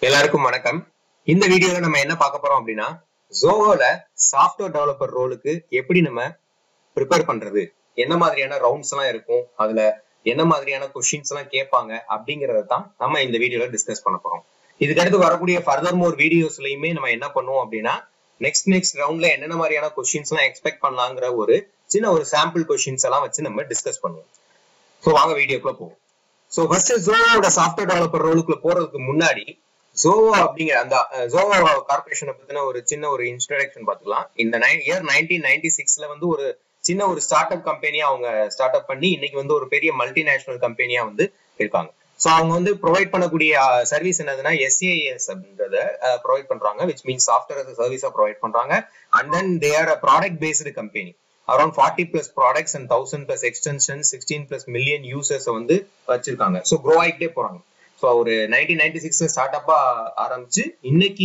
எல்லாருக்கும் வணக்கம். இந்த வீடியோல நம்ம என்ன பார்க்க போறோம் அப்படின்னா, ZOHOல சாஃப்ட்வேர் டெவலப்பர் ரோலுக்கு எப்படி நம்ம ப்ரிப்பேர் பண்றது, என்ன மாதிரியான ரவுண்ட்ஸ் எல்லாம் இருக்கும், அதுல என்ன மாதிரியான கொஸ்டின்ஸ் எல்லாம் கேட்பாங்க அப்படிங்கறத தான் நம்ம இந்த வீடியோல டிஸ்கஸ் பண்ண போறோம். இதுக்கு அடுத்து வரக்கூடிய ஃபர்தர் மோர் வீடியோஸ்லயுமே நம்ம என்ன பண்ணுவோம் அப்படின்னா, நெக்ஸ்ட் ரவுண்ட்ல என்னென்ன மாதிரியான கொஸ்டின்ஸ் எல்லாம் எக்ஸ்பெக்ட் பண்ணலாங்கிற ஒரு சாம்பிள் கொஸ்டின்ஸ் எல்லாம் வச்சு நம்ம டிஸ்கஸ் பண்ணுவோம். ஸோ வாங்க வீடியோக்குள்ள போவோம். ஸோ ஃபர்ஸ்ட் ZOHOவோட சாஃப்ட்வேர் டெவலப்பர் ரோலுக்குள்ள போறதுக்கு முன்னாடி ZOHO அப்படிங்கிற அந்த ZOHO கார்பரேஷனை பத்தின ஒரு இன்ட்ரோடக்ஷன் பார்த்துக்கலாம். இந்த இயர் 1996ல வந்து ஒரு ஸ்டார்ட் அப் கம்பெனியா அவங்க ஸ்டார்ட் அப் பண்ணி இன்னைக்கு வந்து ஒரு பெரிய மல்டிநேஷனல் கம்பெனியா வந்து இருக்காங்க. ஸோ அவங்க வந்து ப்ரொவைட் பண்ணக்கூடிய சர்வீஸ் என்னதுன்னா SaaS அப்படின்றத ப்ரொவைட் பண்றாங்க, which means software as a சர்வீஸா ப்ரொவைட் பண்றாங்க. And then they are product based company. Around 40+ products and 1000+ extension 16+ million users வந்து வச்சிருக்காங்க. ஸோ க்ரோ ஆகிட்டே போறாங்க. ஸோ ஒரு 1996 ஸ்டார்ட் அப்பா ஆரம்பிச்சு இன்னைக்கு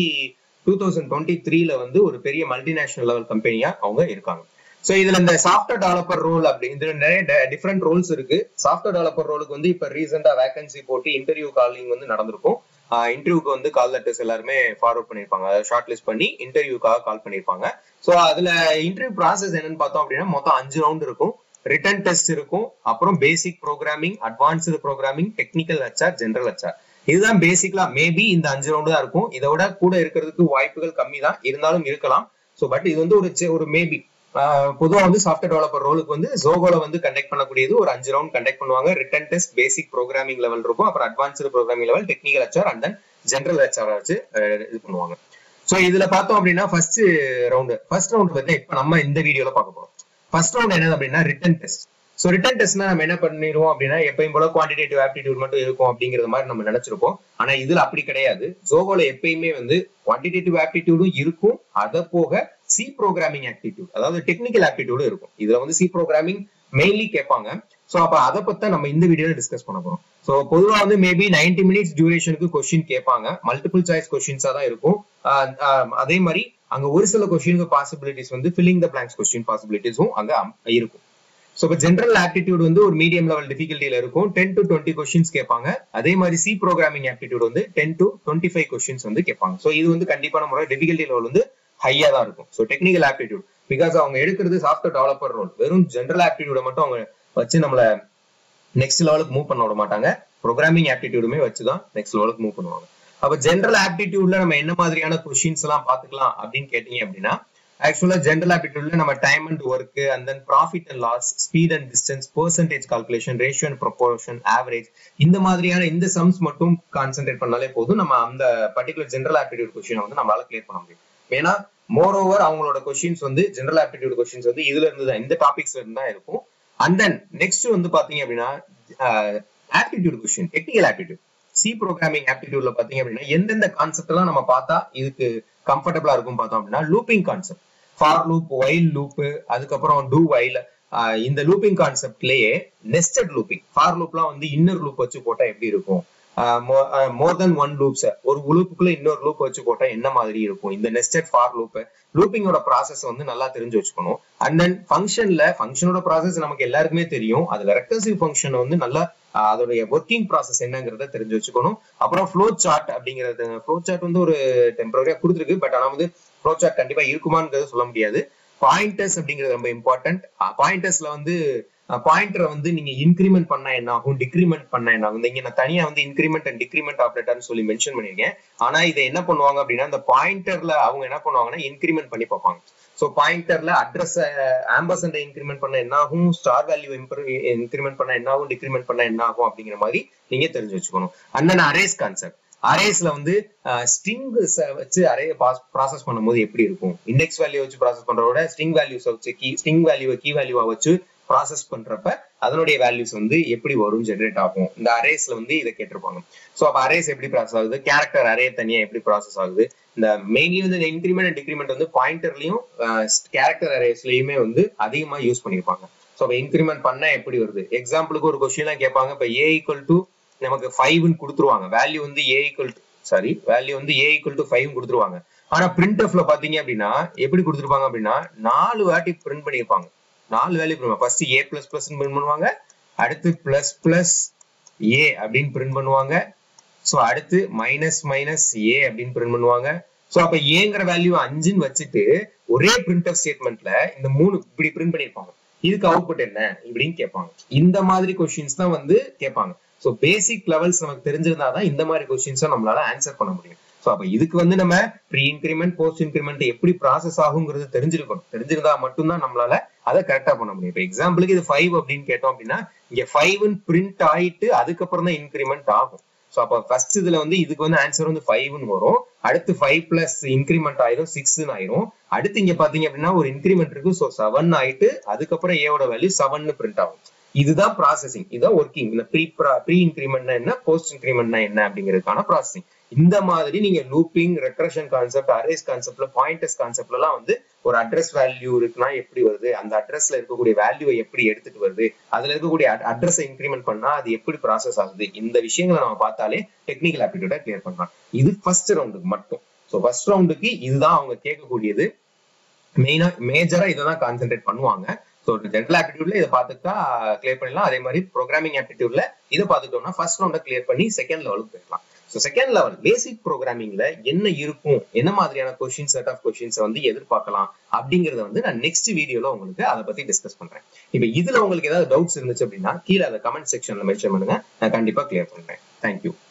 2023ல வந்து ஒரு பெரிய மல்டிநேஷனல் லெவல் கம்பெனியா அவங்க இருக்காங்க. ஸோ இதுல இந்த சாஃப்ட்வேர் டெவலப்பர் ரோல் அப்படி இதுல நிறைய டிஃப்ரெண்ட் ரோல்ஸ் இருக்கு. சாஃப்ட்வேர் டெவலப்பர் ரோலுக்கு வந்து இப்ப ரீசெண்டா வேகன்சி போட்டு இன்டர்வியூ காலிங் வந்து நடந்திருக்கும். இன்டர்வியூக்கு வந்து கால் லெட்டர்ஸ் எல்லாருமே ஃபார்வர்ட் பண்ணிருப்பாங்க, ஷார்ட் லிஸ்ட் பண்ணி இன்டர்வியூக்காக கால் பண்ணிருப்பாங்க. ஸோ அதுல இன்டர்வியூ ப்ராசஸ் என்னன்னு பார்த்தோம் அப்படின்னா மொத்தம் 5 ரவுண்ட் இருக்கும். ரிட்டன் டெஸ்ட் இருக்கும், அப்புறம் basic programming, advanced programming, technical HR, general HR. இதுதான் பேசிக்கலா மேபி இந்த 5 ரவுண்ட் தான் இருக்கும். இதோட கூட இருக்கிறதுக்கு வாய்ப்புகள் கம்மி தான், இருந்தாலும் இருக்கலாம். ஸோ பட் இது வந்து ஒரு மேபி. பொதுவாக வந்து சாஃப்ட்வேர் டெவலப்பர் ரோலுக்கு வந்து ZOHOல வந்து கண்டக்ட் பண்ணக்கூடியது ஒரு 5 ரவுண்ட் கண்டக்ட் பண்ணுவாங்க. Written test, basic programming level இருக்கும், அப்புறம் advanced programming level, technical HR and then general HR வச்சு இது பண்ணுவாங்க. ஸோ இதுல பார்த்தோம் அப்படின்னா ஃபர்ஸ்ட் ரவுண்ட் வந்து இப்ப நம்ம இந்த வீடியோல பார்க்க போறோம். ஃபர்ஸ்ட் ரவுண்ட் என்னது அப்படின்னா ரிட்டன் டெஸ்ட். ஸோ ரிட்டன் டெஸ்ட்னா நம்ம என்ன பண்ணிடுவோம் அப்படின்னா எப்பயும் போல குவான்டிடேட்டிவ் ஆப்டிடியூட் மட்டும் இருக்கும் அப்படிங்கிற மாதிரி நம்ம நினைச்சிருப்போம். ஆனா இதுல அப்படி கிடையாது. ZOHOல எப்பயுமே வந்து குவான்டிடேட்டிவ் ஆப்டிடியூடும் இருக்கும், அதை போக சி ப்ரோக்ராமிங் ஆப்டிடியூட், அதாவது டெக்னிக்கல் ஆப்டிடியூடும் இருக்கும். இதுல வந்து சி ப்ரோக்ராமிங் மெயின்லி கேட்பாங்க. ஸோ அப்ப அதை பத்தி நம்ம இந்த வீடியோல டிஸ்கஸ் பண்ண போறோம். ஸோ பொதுவாக வந்து மேபி 90 மினிட்ஸ் டியூரேஷனுக்கு கொஸ்டின் கேட்பாங்க. மல்டிபிள் சாய்ஸ் கொஸ்டின்ஸா தான் இருக்கும். அதே மாதிரி அங்க ஒரு சில கொஸ்டினுக்கு பாசிபிலிட்டிஸ் வந்து ஃபில்லிங் த பிளாங்க்ஸ் கொஸ்டின் பாசிபிலிட்டிஸும் அங்க இருக்கும். ஸோ இப்போ ஜென்ரல் ஆப்டிடியூட் வந்து ஒரு மீடியம் லெவல் டிஃபிகல்ட்டில இருக்கும். 10 to 20 கொஸ்டின்ஸ் கேட்பாங்க. அதே மாதிரி சி ப்ரோக்ராமிங் ஆப்டிடியூட் வந்து 10 to 25 கொஸ்டின்ஸ் வந்து கேட்பாங்க. ஸோ இது வந்து கண்டிப்பான முறை டிஃபிகல்ட்டி லெவல் வந்து ஹையா தான் இருக்கும். ஸோ டெக்னிக்கல் ஆப்டிடியூட் பிகாஸ் அவங்க எடுக்கிறது சாஃப்ட்வேர் டெவலப்பர் ரோல், வெறும் ஜென்ரல் ஆப்டிடியூட மட்டும் அவங்க வச்சு நம்மள நெக்ஸ்ட் லெவலுக்கு மூவ் பண்ண விட மாட்டாங்க. ப்ரோக்ராமிங் ஆப்டிடியூடுமே வச்சுதான் நெக்ஸ்ட் லெவலுக்கு மூவ் பண்ணுவாங்க. அப்ப ஜென்ரல் ஆப்டிடியூட்ல நம்ம என்ன மாதிரியான கொஸ்டின்ஸ் எல்லாம் பாத்துக்கலாம் அப்படின்னு கேட்டீங்க அப்படின்னா, ஆக்சுவலா ஜென்ரல் ஆப்டிடியூட்ல நம்ம time and work, and then profit and loss, speed and distance, percentage calculation, ratio and proportion, average, இந்த மாதிரியான இந்த சம்ஸ் மட்டும் கான்சென்ட்ரேட் பண்ணாலே போதும். நம்ம அந்த பர்டிகுலர் ஜென்ரல் ஆப்டிடியூட் கொஸ்டினை வந்து நம்மளால கிளியர் பண்ண முடியும். ஏன்னா மோர் ஓவர் அவங்களோட கொஸ்டின்ஸ் வந்து ஜென்ரல் ஆப்டிடியூட் கொஸ்டின்ஸ் வந்து இதுல இருந்து தான், இந்த டாபிக்ஸ்ல இருந்து தான் இருக்கும். அண்ட் தென் நெக்ஸ்ட் வந்து பாத்தீங்க அப்படின்னா aptitude question, technical aptitude, C programming ஆப்டிடியூட்ல பாத்தீங்க அப்படின்னா எந்தெந்த கான்செப்ட் எல்லாம் நம்ம பார்த்தா இதுக்கு கம்ஃபர்டபுளா இருக்கும் பார்த்தோம் அப்படின்னா, looping concept, for loop, while loop, அதுக்கப்புறம் டூ வைல். இந்த லூப்பிங் கான்செப்ட்லயே நெஸ்டட் லூப்பிங், ஃபார் லூப்லாம் வந்து இன்னர் லூப் வச்சு போட்டா எப்படி இருக்கும், மோர் தென் ஒன் லூப்ஸ், ஒரு லூப்புக்குள்ள இன்னொரு லூப் வச்சு போட்டா என்ன மாதிரி இருக்கும், இந்த நெஸ்டட் ஃபார் லூப், லூப்பிங்கோட ப்ராசஸ் வந்து நல்லா தெரிஞ்சு வச்சுக்கணும். அண்ட் தென் ஃபங்க்ஷனோட ப்ராசஸ் நமக்கு எல்லாருக்குமே தெரியும். அதுல ரெக்கர்சிவ் ஃபங்க்ஷன் வந்து நல்லா அதோடைய ஒர்க்கிங் ப்ராசஸ் என்னங்கிறத தெரிஞ்சு வச்சுக்கணும். அப்புறம் ஃப்ளோ சார்ட் அப்படிங்கிறது, ஃப்ளோ சார்ட் வந்து ஒரு டெம்பரரியா கொடுத்துருக்கு, பட் ஆனா வந்து ஃப்ளோ சார்ட் கண்டிப்பா இருக்குமான்னு சொல்ல முடியாது. பாயிண்டர்ஸ் அப்படிங்கிறது ரொம்ப இம்பார்ட்டன்ட். பாயிண்டர்ஸ்ல வந்து பாயிண்டரை வந்து நீங்க இன்கிரிமெண்ட் பண்ணா என்ன ஆகும், டிக்ரிமெண்ட் பண்ணா என்ன ஆகும். இங்க நான் தனியா வந்து இன்கிரிமெண்ட் அண்ட் டிக்ரிமெண்ட் ஆப்ரேட்டர்னு சொல்லி மென்ஷன் பண்ணிருக்கேன். ஆனா இதை என்ன பண்ணுவாங்க அப்படின்னா, இந்த பாயிண்டர்ல அவங்க என்ன பண்ணுவாங்கன்னா இன்கிரிமெண்ட் பண்ணி பார்ப்பாங்க. ஸோ பாயிண்டர்ல அட்ரஸ் ஆம்பர்சண்டை இன்கிரிமெண்ட் பண்ண என்ன ஆகும், ஸ்டார் வேல்யூ இன்கிரிமெண்ட் பண்ண என்ன ஆகும், டிக்ரிமெண்ட் பண்ண என்ன ஆகும் அப்படிங்கிற மாதிரி நீங்க தெரிஞ்சு வச்சுக்கணும். அண்ட் தென் அரேஸ் கான்செப்ட், அரேஸ்ல வந்து ஸ்ட்ரிங் வச்சு அரே ப்ராசஸ் பண்ணும்போது எப்படி இருக்கும், இண்டெக்ஸ் வேல்யூ வச்சு ப்ராசஸ் பண்றதோட ஸ்ட்ரிங் வேல்யூஸ் வச்சு ஸ்ட்ரிங் வேல்யூவை கீ வேல்யூவா வச்சு ப்ராசஸ் பண்றப்ப அதனுடைய வேல்யூஸ் வந்து எப்படி வரும், ஜெனரேட் ஆகும். இந்த அரேஸ்ல வந்து இதை கேட்டிருப்பாங்க. ஸோ அப்ப அரேஸ் எப்படி ப்ராசஸ் ஆகுது, கேரக்டர் அரே தனியா எப்படி ப்ராசஸ் ஆகுது, இந்த மெயின்லி வந்து இந்த இன்கிரிமெண்ட் அண்ட் டிக்ரிமெண்ட் வந்து பாயிண்டர்லயும் கேரக்டர் அரேஸ்லயுமே வந்து அதிகமா யூஸ் பண்ணிருப்பாங்க. ஸோ அப்ப இன்கிரிமெண்ட் பண்ண எப்படி வருது, எக்ஸாம்பிளுக்கு ஒரு கொஸ்டின் எல்லாம் கேட்பாங்க. இப்ப A = நமக்கு 5ன்னு கொடுத்துருவாங்க, வேல்யூ வந்து A = 5 கொடுத்துருவாங்க. ஆனா பிரிண்ட் எஃப்ல பாத்தீங்க அப்படின்னா எப்படி கொடுத்துருப்பாங்க அப்படின்னா 4 வாட்டி பிரிண்ட் பண்ணிருப்பாங்க. 4 value print, first A++ print பண்ணுவாங்க, அடுத்து ++A அப்படின்னு பிரிண்ட் பண்ணுவாங்க. சோ அடுத்து மைனஸ் மைனஸ் ஏ அப்படின்னு பிரிண்ட் பண்ணுவாங்க. சோ அப்ப ஏங்கிற வேல்யூ 5ன்னு வச்சுட்டு ஒரே பிரிண்டர் ஸ்டேட்மெண்ட்ல இந்த 3 இப்படி பிரிண்ட் பண்ணிருப்பாங்க. இதுக்கு அவுட்புட் என்ன இப்படின்னு கேட்பாங்க. இந்த மாதிரி கொஸ்டின்ஸ் தான் வந்து கேட்பாங்க. சோ பேசிக் லெவல்ஸ் நமக்கு தெரிஞ்சிருந்தாதான் இந்த மாதிரி கொஸ்டின்ஸை நம்மளால ஆன்சர் பண்ண முடியும். சோ அப்ப இதுக்கு வந்து நம்ம ப்ரீ இன்கிரிமெண்ட் போஸ்ட் இன்கிரிமெண்ட் எப்படி ப்ராசஸ் ஆகுங்கிறது தெரிஞ்சிருக்கணும். தெரிஞ்சிருந்தா மட்டும்தான் நம்மளால அதை கரெக்டா பண்ண முடியும். இப்ப எக்ஸாம்பிளுக்கு இது 5 அப்படின்னு கேட்டோம் அப்படின்னா இங்க 5ன்னு பிரிண்ட் ஆயிட்டு அதுக்கப்புறம் தான் இன்கிரிமெண்ட் ஆகும். சோ அப்ப ஃபர்ஸ்ட் இதுல வந்து இதுக்கு வந்து ஆன்சர் வந்து 5ன்னு வரும். அடுத்து 5 பிளஸ் இன்கிரிமெண்ட் ஆயிரும் 6ன்னு ஆயிரும். அடுத்து இங்க பாத்தீங்க அப்படின்னா ஒரு இன்கிரிமெண்ட் இருக்கு. சோ 7 ஆயிட்டு அதுக்கப்புறம் ஏவோட வேல்யூ 7ன்னு பிரிண்ட் ஆகும். இதுதான் ப்ராசஸிங், இதுதான் ஒர்க்கிங். இந்த ப்ரீ இன்கிரிமெண்ட்னா என்ன, போஸ்ட் இன்கிரிமெண்ட்னா என்ன அப்படிங்கிறதுக்கான ப்ராசஸிங். இந்த மாதிரி நீங்க லூப்பிங், ரெக்ரஷன் கான்செப்ட், அரேஸ் கான்செப்ட்ல, பாயிண்டர்ஸ் கான்செப்ட்ல எல்லாம் வந்து ஒரு அட்ரஸ் வேல்யூ இருக்குன்னா எப்படி வருது, அந்த அட்ரஸ்ல இருக்கக்கூடிய வேல்யூவை எப்படி எடுத்துட்டு வருது, அதுல இருக்கக்கூடிய அட்ரஸை இன்கிரிமெண்ட் பண்ணா அது எப்படி ப்ராசஸ் ஆகுது, இந்த விஷயங்களை நம்ம பார்த்தாலே டெக்னிக்கல் ஆப்டிடியூட கிளியர் பண்ணலாம். இது ஃபர்ஸ்ட் ரவுண்டுக்கு மட்டும். ஸோ ஃபர்ஸ்ட் ரவுண்டுக்கு இதுதான் அவங்க கேட்கக்கூடியது. மேஜரா இதை தான் கான்சென்ட்ரேட் பண்ணுவாங்க. ஸோ ஜெனரல் ஆப்டிடியூட்ல இதை பார்த்துட்டா கிளியர் பண்ணிடலாம். அதே மாதிரி ப்ரோக்ராமிங் ஆப்டிடியூட்ல இதை பார்த்துட்டோம்னா ஃபர்ஸ்ட் ரவுண்டை கிளியர் பண்ணி செகண்ட் லெவலுக்கு போயிடலாம். ஸோ செகண்ட் லெவல் பேசிக் ப்ரோக்ராமிங்ல என்ன இருக்கும், என்ன மாதிரியான கொஸ்டின், செட் ஆஃப் கொஸ்டின்ஸ் வந்து எதிர்பார்க்கலாம் அப்படிங்கறத வந்து நான் நெக்ஸ்ட் வீடியோல உங்களுக்கு அதை பத்தி டிஸ்கஸ் பண்றேன். இப்போ இதுல உங்களுக்கு ஏதாவது டவுட்ஸ் இருந்துச்சு அப்படின்னா கீழே அதை கமெண்ட் செக்ஷன்ல மென்ஷன் பண்ணுங்க, நான் கண்டிப்பா கிளியர் பண்றேன். தேங்க்யூ.